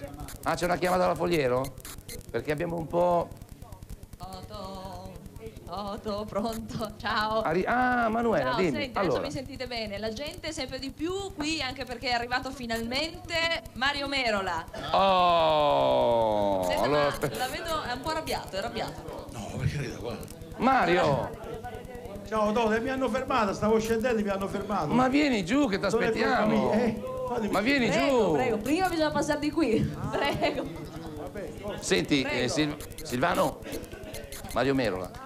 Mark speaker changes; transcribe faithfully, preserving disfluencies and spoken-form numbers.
Speaker 1: Ah, c'è una chiamata alla Fogliero? Perché abbiamo un po'...
Speaker 2: Toto, Toto, pronto, ciao.
Speaker 1: Arri... Ah, Manuela,
Speaker 2: Ciao,
Speaker 1: dimmi.
Speaker 2: senti,
Speaker 1: Allora.
Speaker 2: adesso mi sentite bene. La gente sempre di più qui, anche perché è arrivato finalmente Mario Merola.
Speaker 1: Oh!
Speaker 2: Senta,
Speaker 1: Allora...
Speaker 2: ma la vedo, è un po' arrabbiato, è arrabbiato.
Speaker 3: No, per carità, guarda.
Speaker 1: Mario!
Speaker 3: Ciao, Dove, mi hanno fermato, stavo scendendo e mi hanno fermato.
Speaker 1: Ma vieni giù che ti aspettiamo.
Speaker 3: Eh?
Speaker 1: Ma vieni
Speaker 2: Prego,
Speaker 1: giù.
Speaker 2: prego, prima bisogna passare di qui. Prego.
Speaker 1: Senti,
Speaker 2: Prego.
Speaker 1: eh, Sil- Silvano, Mario Merola.